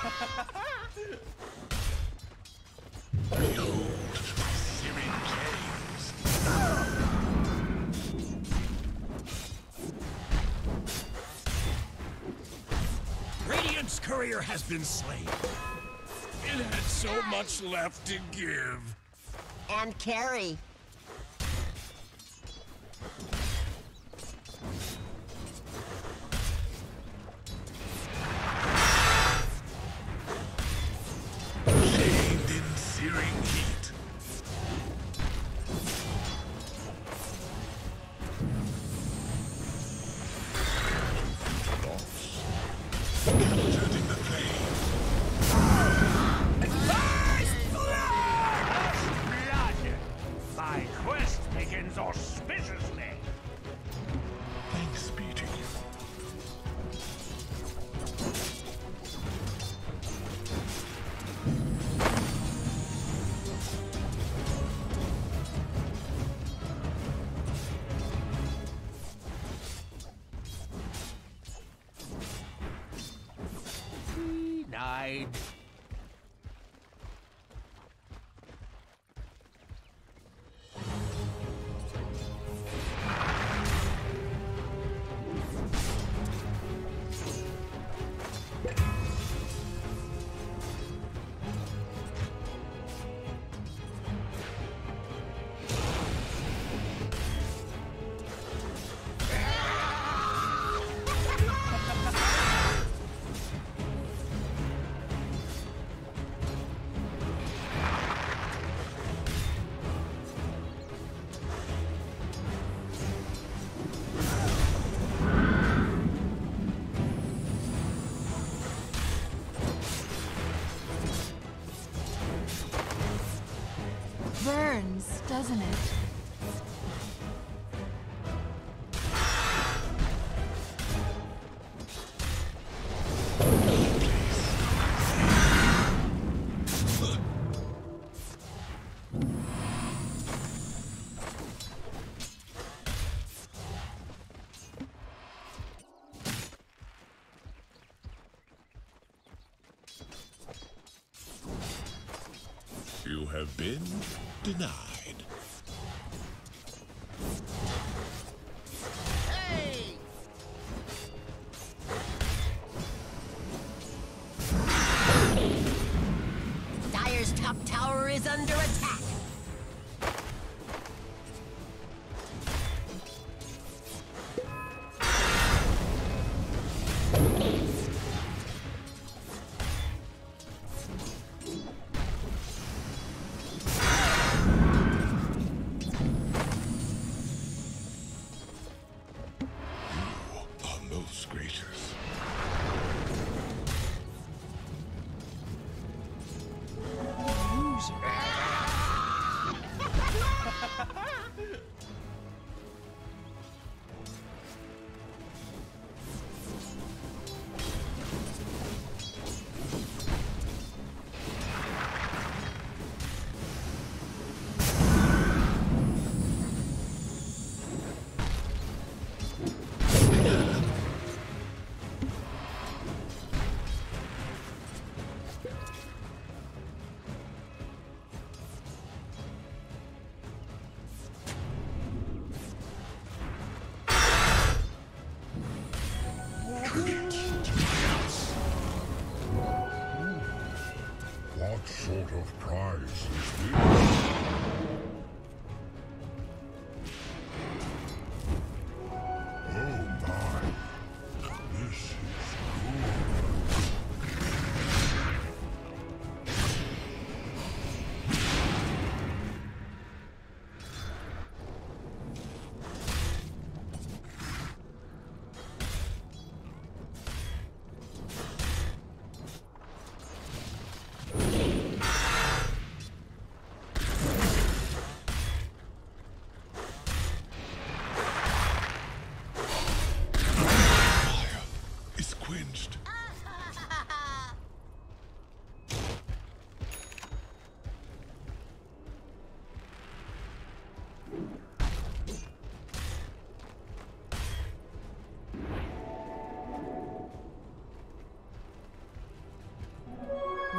Radiant's courier has been slain. It had so much left to give. And carry. Shaved in searing heat. Captured in the flame. First blood! My quest begins auspiciously. Thanks be to you. Denied. Burns, doesn't it? You have been denied. Hey! Dire's top tower is under attack. Most gracious. What sort of prize is this? Oh my, this is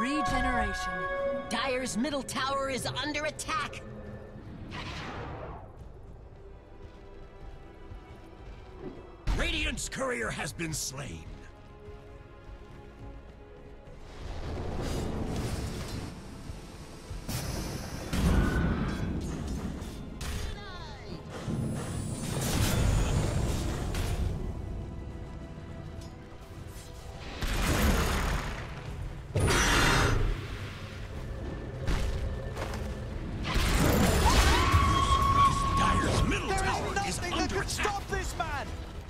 Regeneration. Dire's middle tower is under attack. Radiant's courier has been slain. Dire's middle tower is under attack. Stop this man!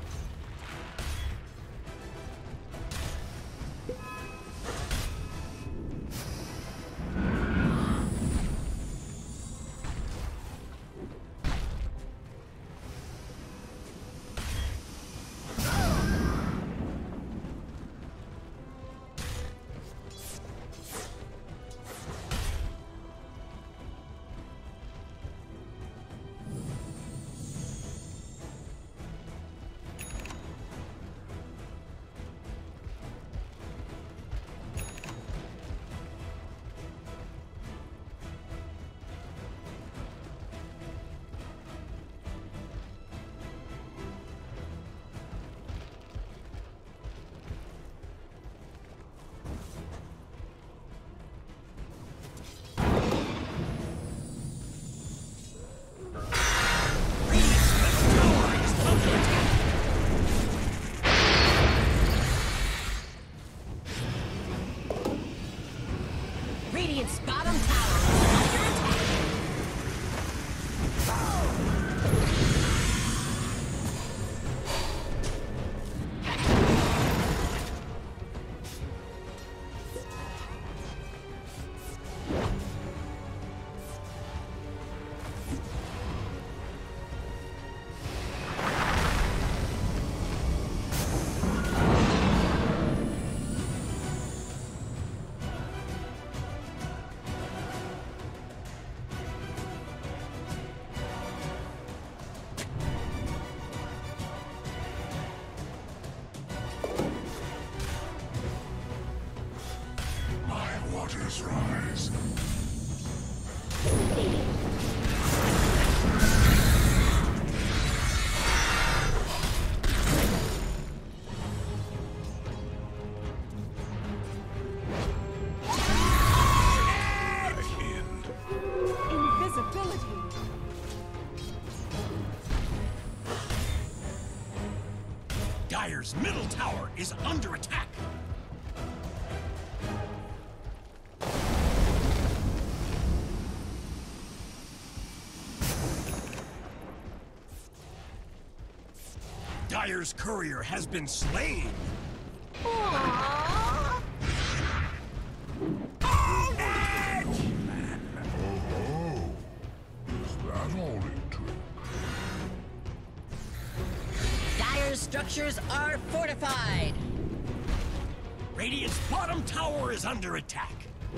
Radiant's bottom tower is under attack. My waters rise. Invisibility. Dire's middle tower is under attack. Dire's courier has been slain. Aww. Oh, is that all it took? Dire's structures are fortified. Radiant's bottom tower is under attack.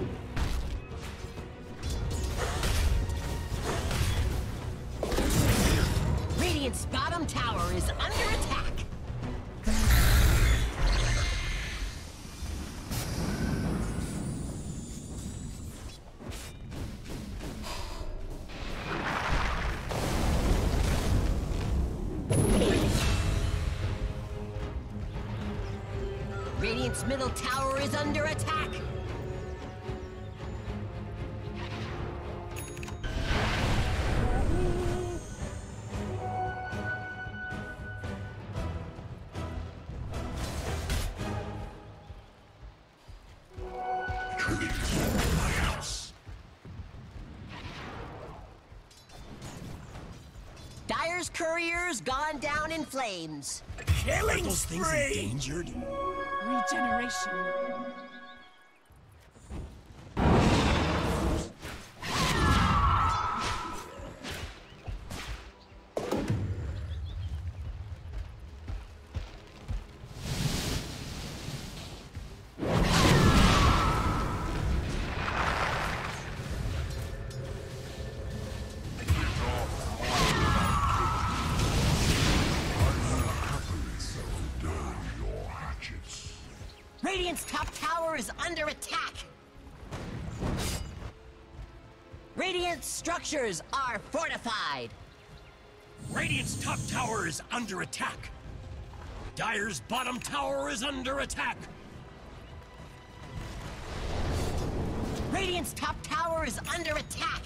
Radiant's bottom tower is under attack. Radiant's middle tower is under attack. My house. Dire's courier's gone down in flames. Killing those things endangered. Regeneration. Radiant's top tower is under attack. Radiant structures are fortified. Radiant's top tower is under attack. Dire's bottom tower is under attack. Radiant's top tower is under attack.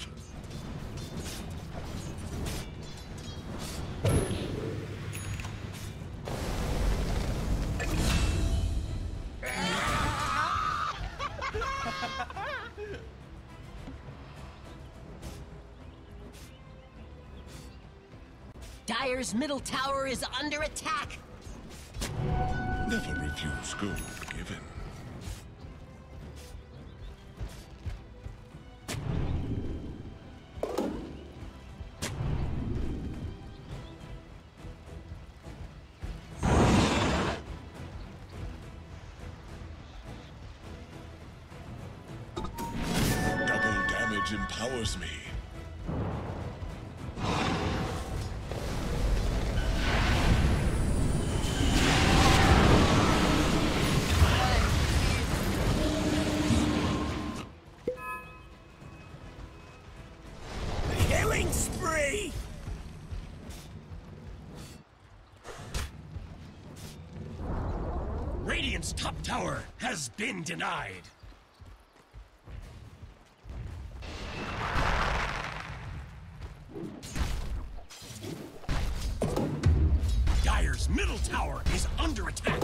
Dire's middle tower is under attack. Never refuse gold given. Double damage empowers me. Killing spree! Radiant's top tower has been denied. Dire's middle tower is under attack.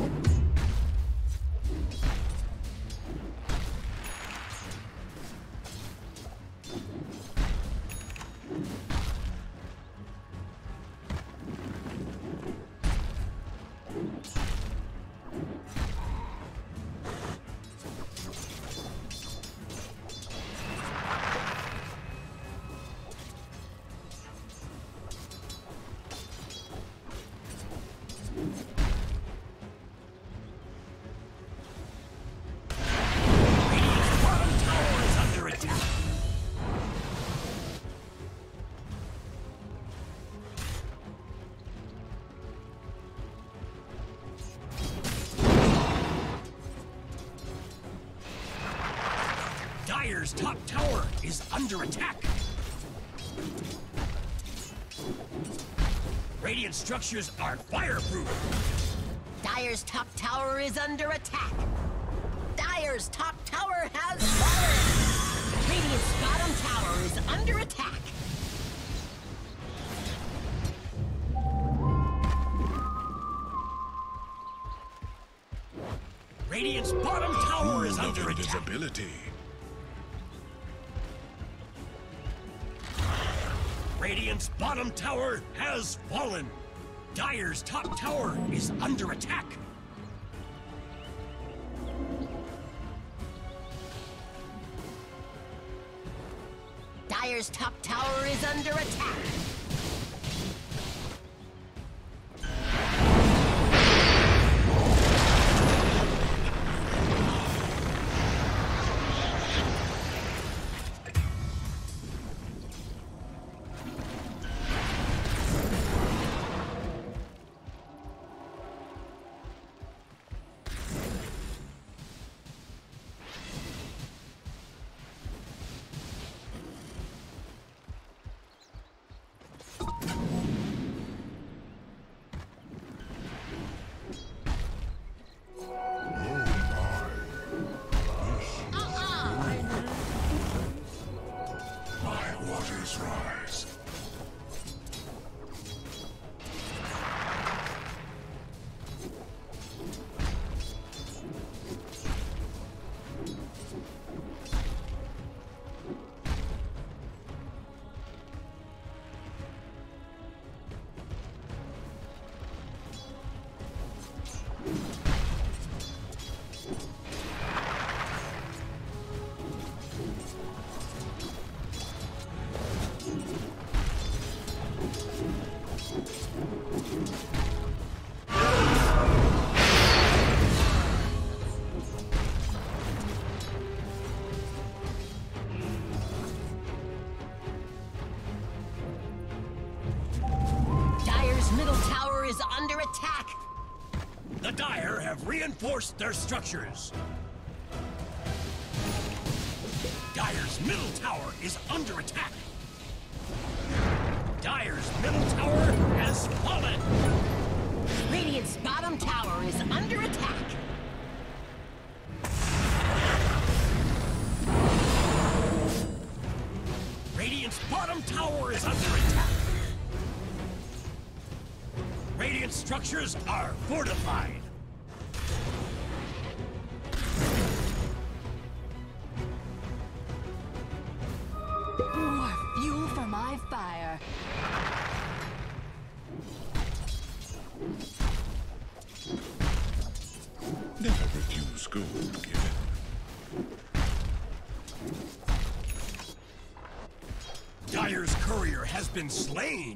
Radiant's bottom tower is under attack. Dire's top tower is under attack. Radiant structures are fireproof. Dire's top tower is under attack. Dire's top tower has fallen. Radiant's bottom tower is under attack. Radiant's bottom tower is under attack. Invisibility. Radiant's bottom tower has fallen. Dire's top tower is under attack. Dire's top tower is under attack. My waters rise. Dire's middle tower is under attack. The Dire have reinforced their structures. Dire's middle tower is under attack. Dire's middle tower has fallen. Radiant's bottom tower is under attack. Radiant's bottom tower is under attack. Radiant structures are fortified. More fuel for my fire. Never refuse gold again. Dire's courier has been slain.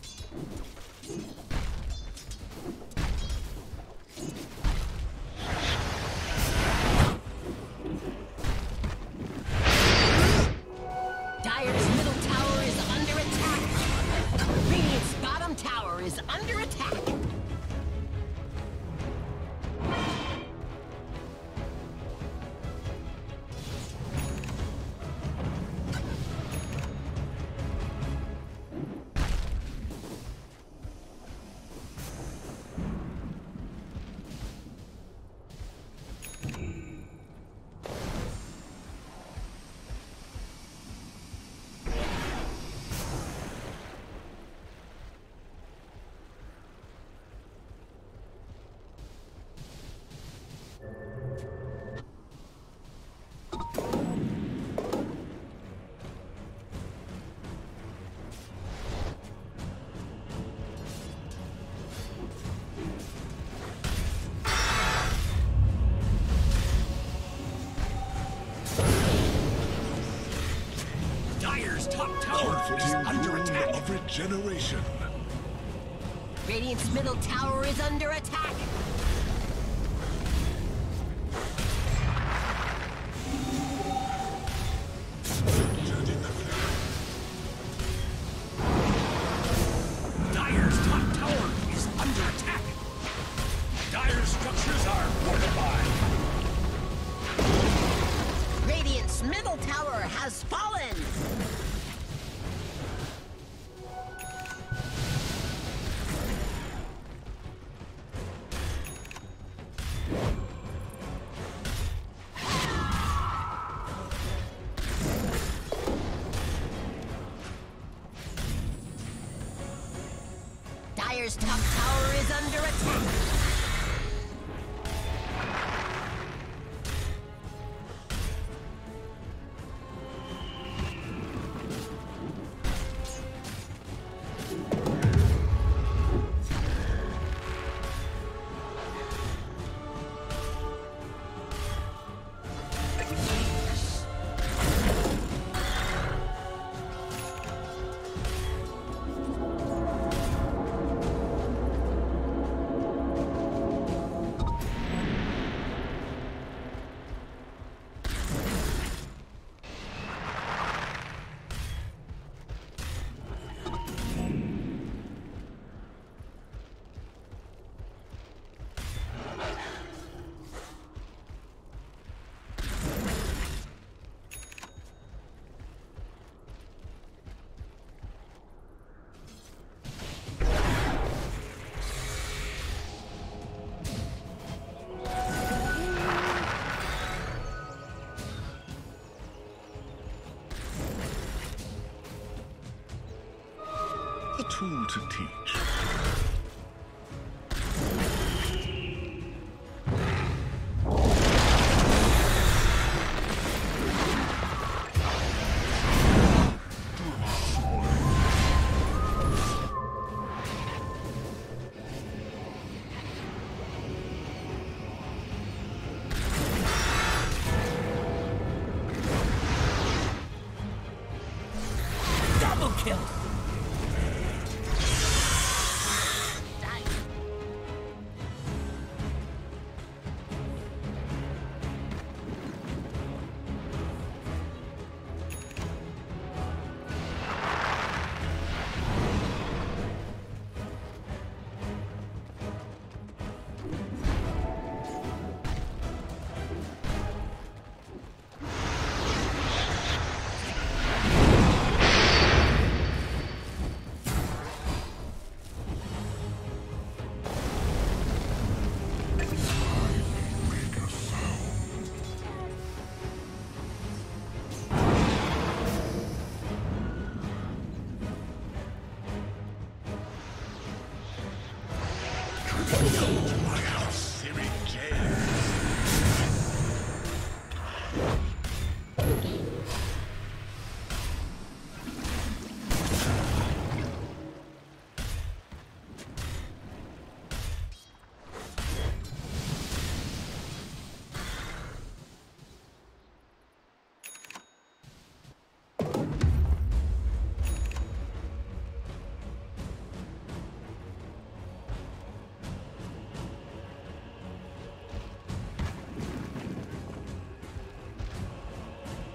Dire's middle tower is under attack. Radiant's bottom tower is under attack. Dire's top tower is under attack. Of regeneration. Radiant's middle tower is under attack. Turning the flame. Dire's top tower is under attack. Dire's structures are fortified. Radiant's middle tower has fallen. Dire's top tower is under attack. A tool to teach. Double kill.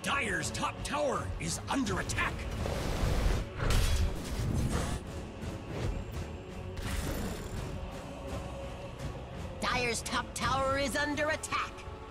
Dire's top tower is under attack. Dire's top tower is under attack.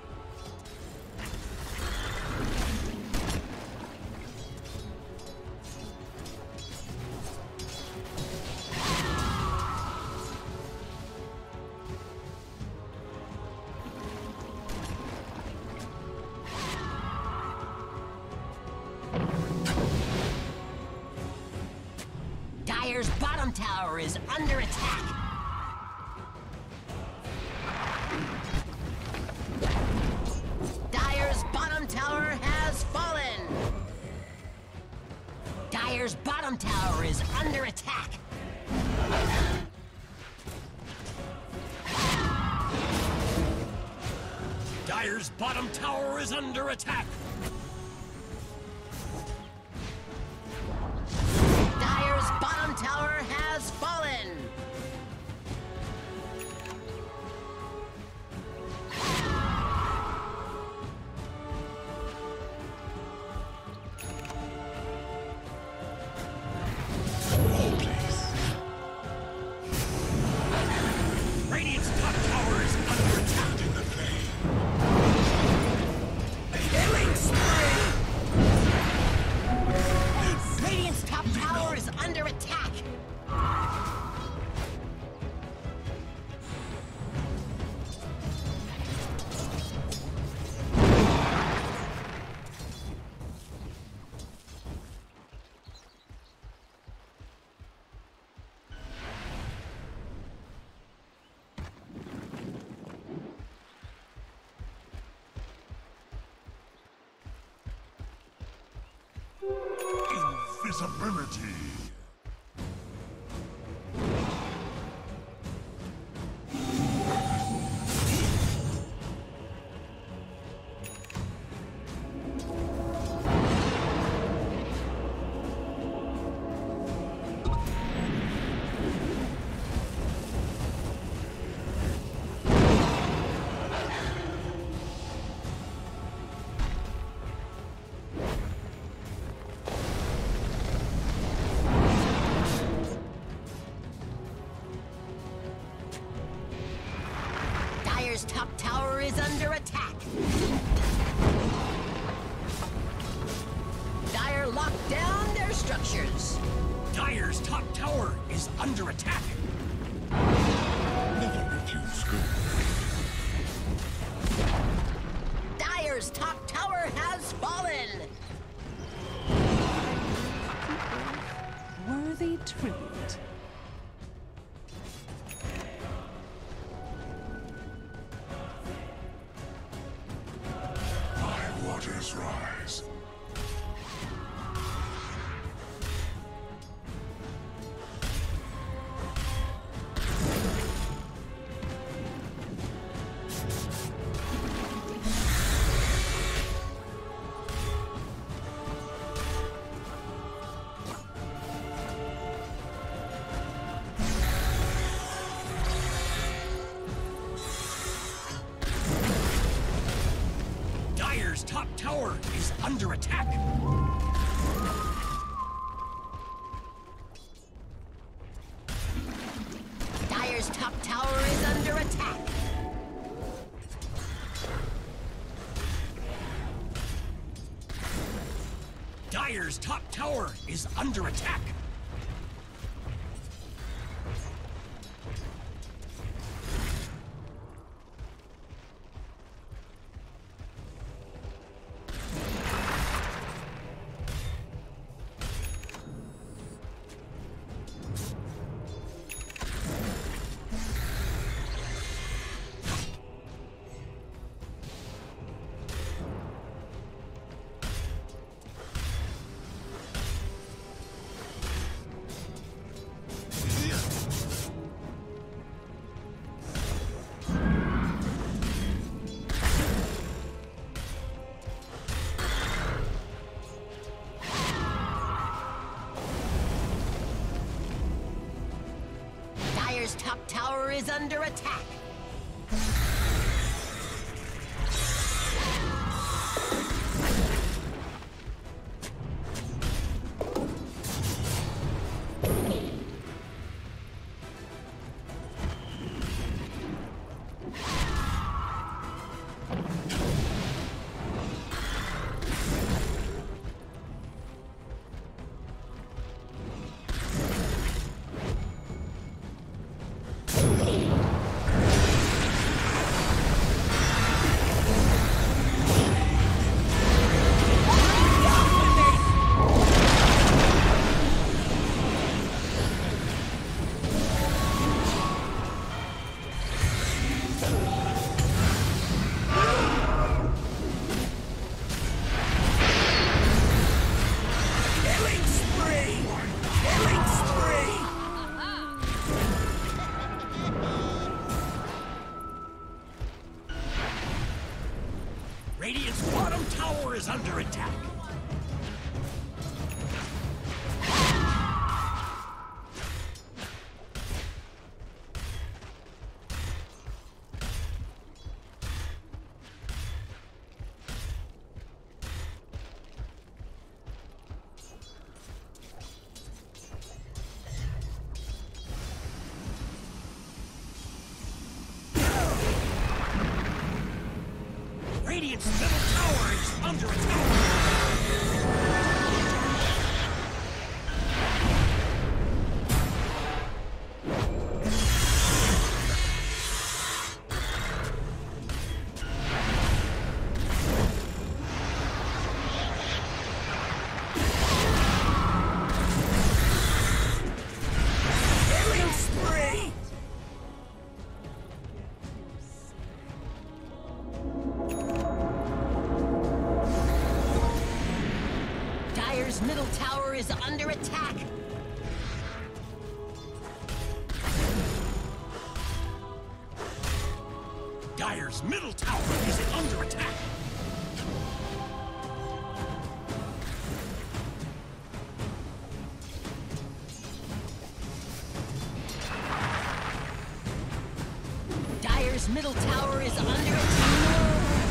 Dire's bottom tower is under attack. Dire's bottom tower has fallen. Dire's bottom tower is under attack. Dire's bottom tower is under attack. Dire's bottom tower has fallen. Radiant's top tower is under attack. In the flame. Radiant's top tower is under attack. Invisibility. Dire's top tower is under attack. Dire locked down their structures. Dire's top tower is under attack. Never refuse good. Dire's top tower has fallen. Worthy tribute. My waters rise. Dire's top tower is under attack. Dire's top tower is under attack. Dire's top tower is under attack. Dire's top tower is under attack. under attack. Radiant's middle tower is under attack! Killing spree! Dire's middle tower is under attack. Dire's middle tower is under attack. Dire's middle tower is under attack.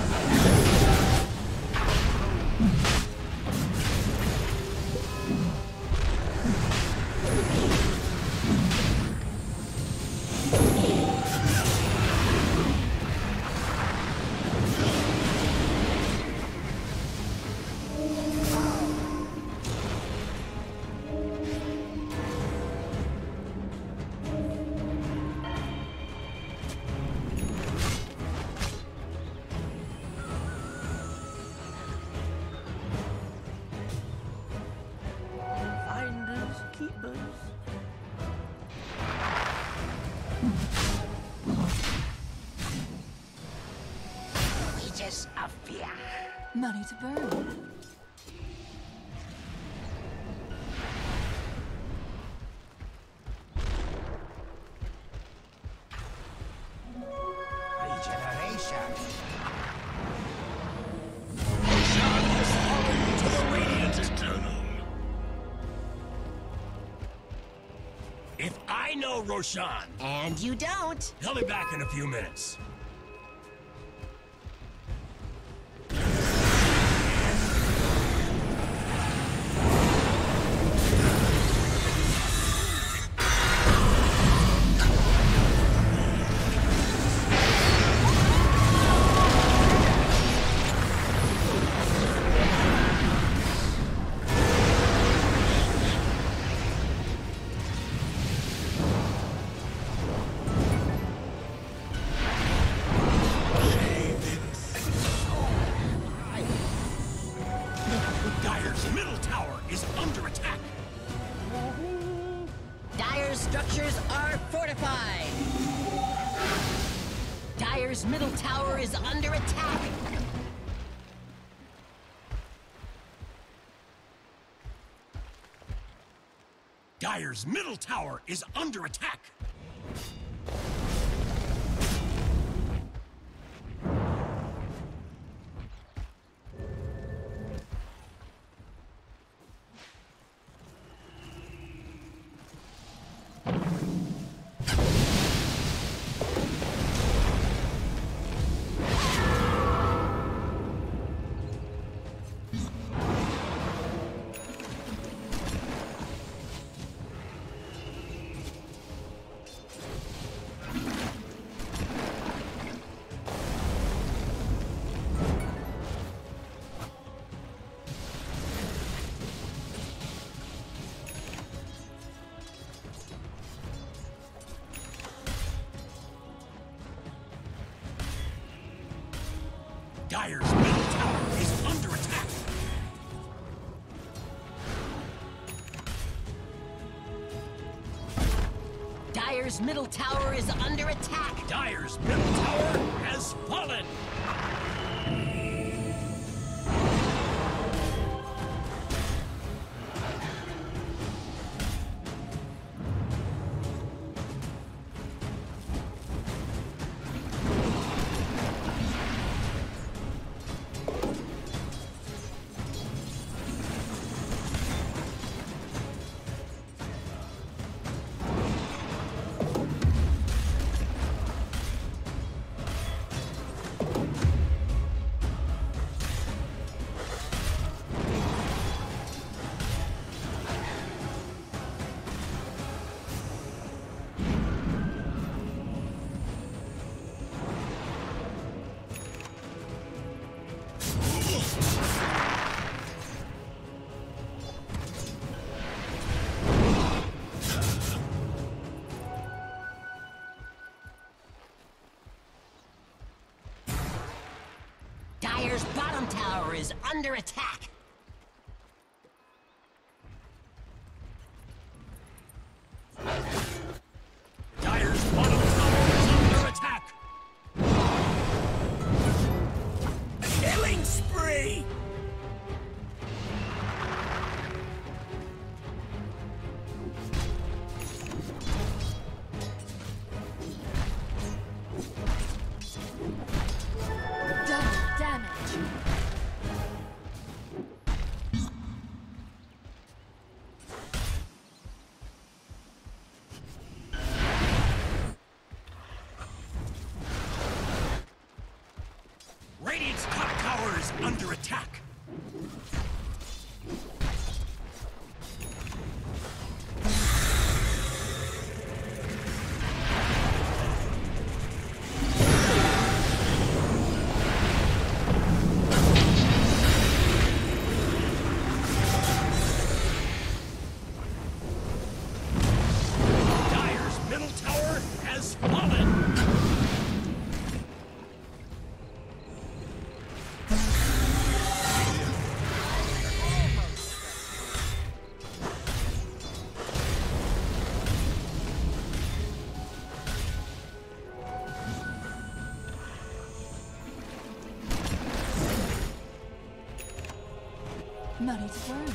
Finders, keepers. Aegis of fear. Money to burn. Regeneration. Roshan has fallen to the Radiant Eternal. If I know Roshan, And you don't. he'll be back in a few minutes. Dire's middle tower is under attack. Dire's structures are fortified. Dire's middle tower is under attack. Dire's middle tower is under attack. Dire's middle tower is under attack. Dire's middle tower is under attack. Dire's middle tower has fallen. is under attack. Dire's bottom tower is under attack. Killing spree! Double damage. Radiant's top tower is under attack. Dire's middle tower has fallen. Money to burn.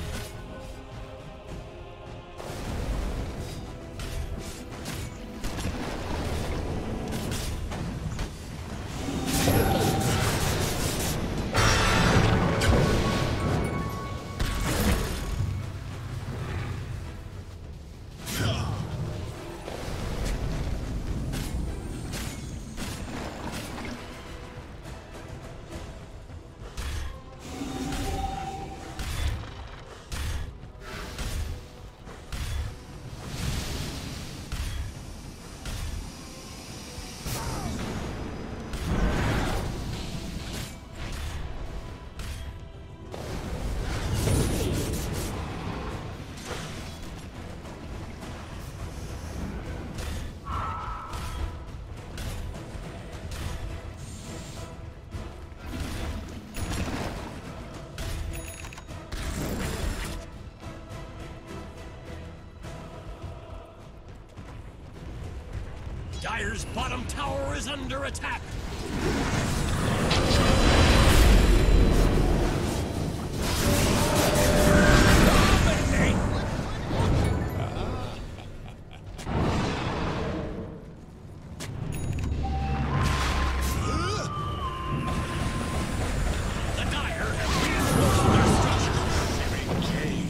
Dire's bottom tower is under attack. The Dire have reinforced their structure.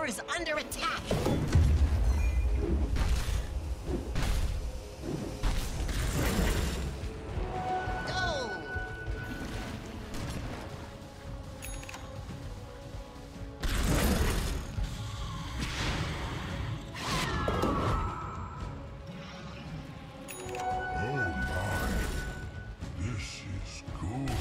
tower is under attack. Go! Oh my. This is good.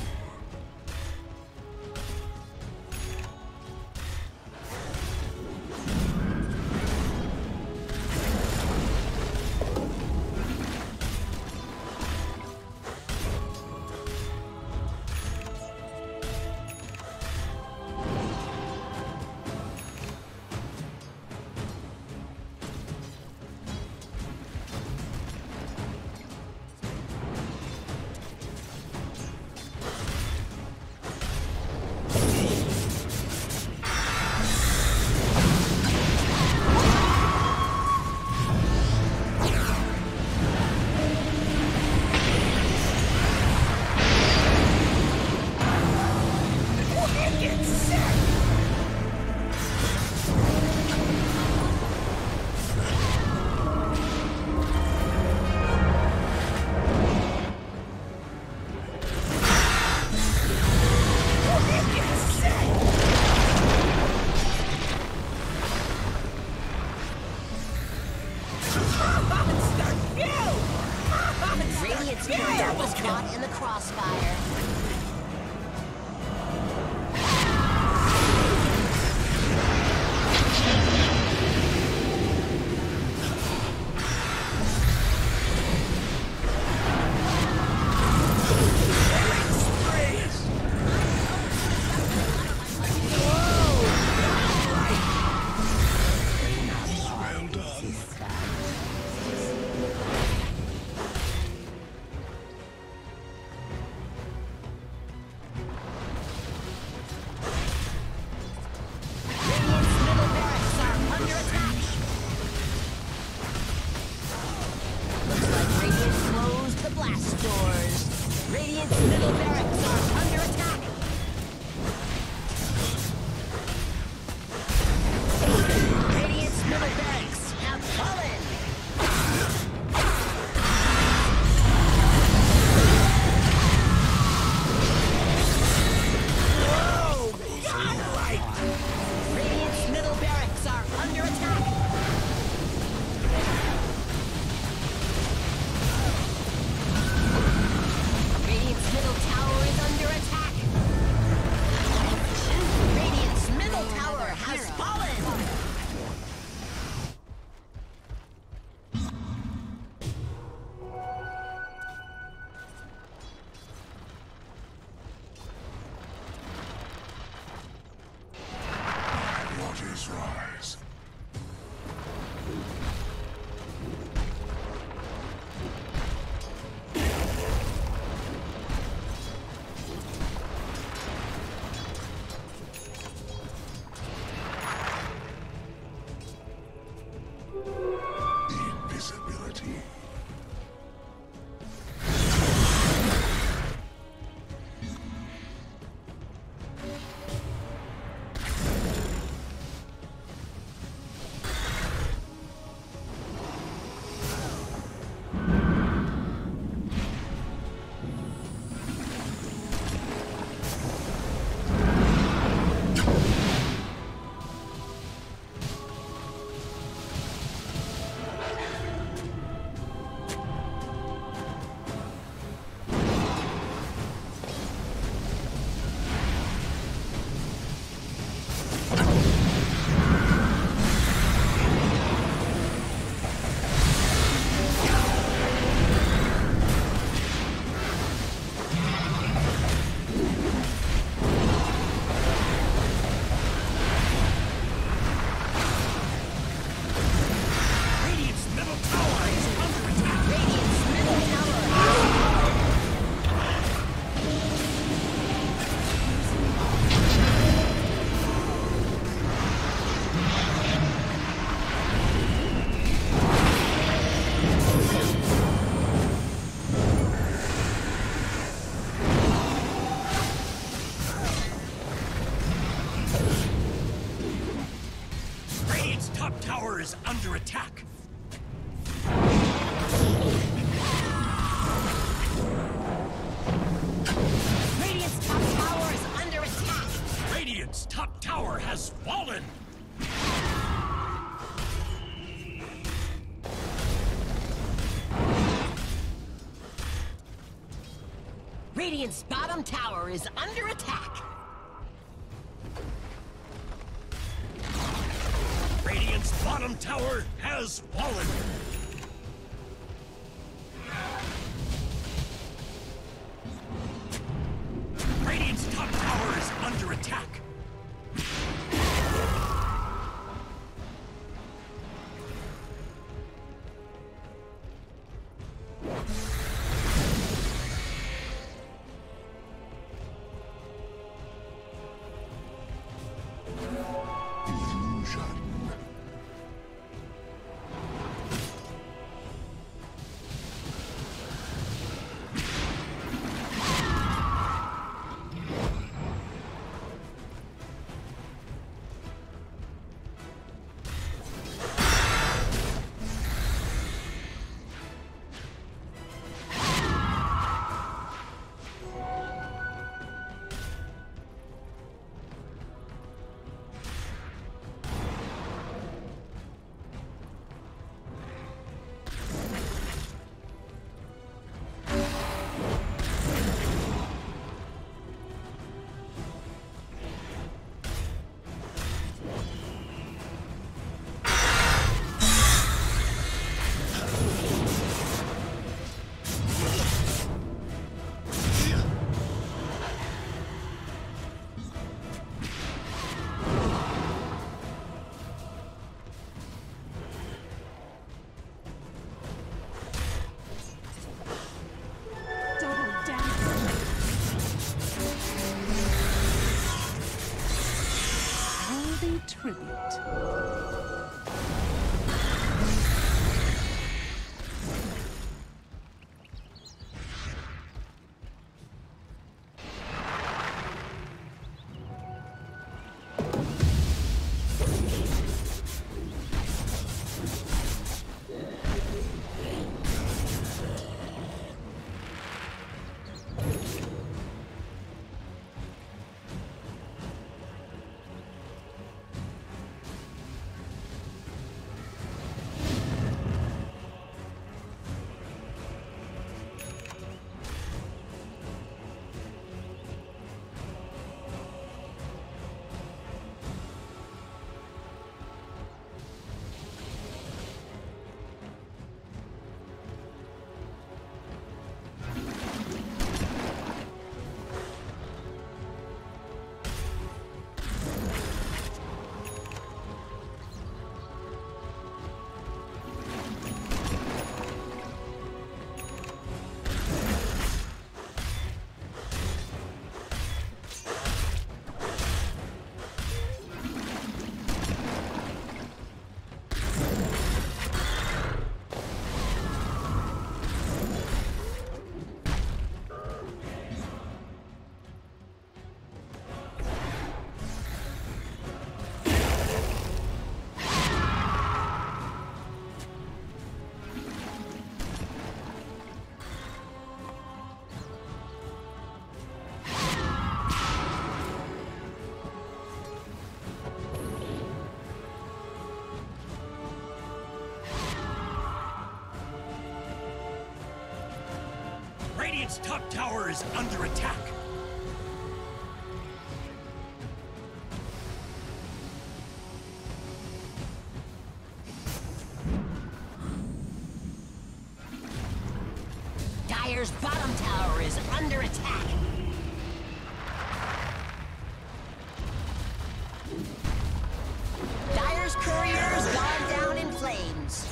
Radiant's courier was caught in the crossfire. under attack. Radiant's top tower is under attack. Radiant's top tower has fallen. Radiant's bottom tower is under attack. Radiant's bottom tower has fallen. Radiant's top tower is under attack. Illusion. Tribute. Radiant's top tower is under attack. Dire's bottom tower is under attack. Dire's courier's gone down in flames.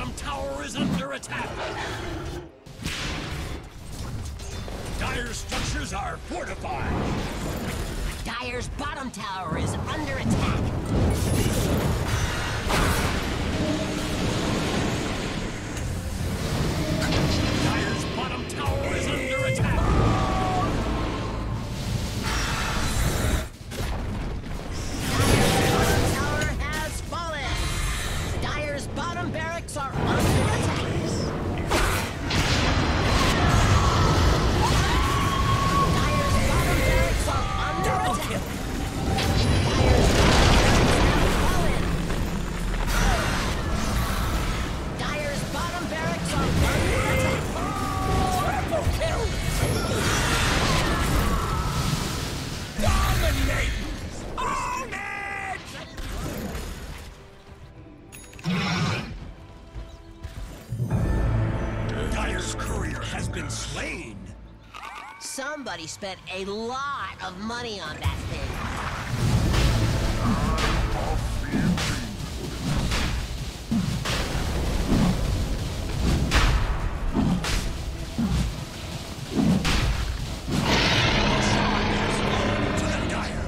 bottom tower is under attack. Dire's structures are fortified. Dire's bottom tower is under attack. Dire's bottom tower is under attack. Dire's tower has fallen. Dire's bottom barracks are under attack. Dire's bottom barracks are under attack. Dire's bottom barracks have fallen. Dire's bottom barracks are under attack. Triple kill! Dominate! Own it! Dire's courier has been slain. Somebody spent a lot of money on that thing. To the Dire.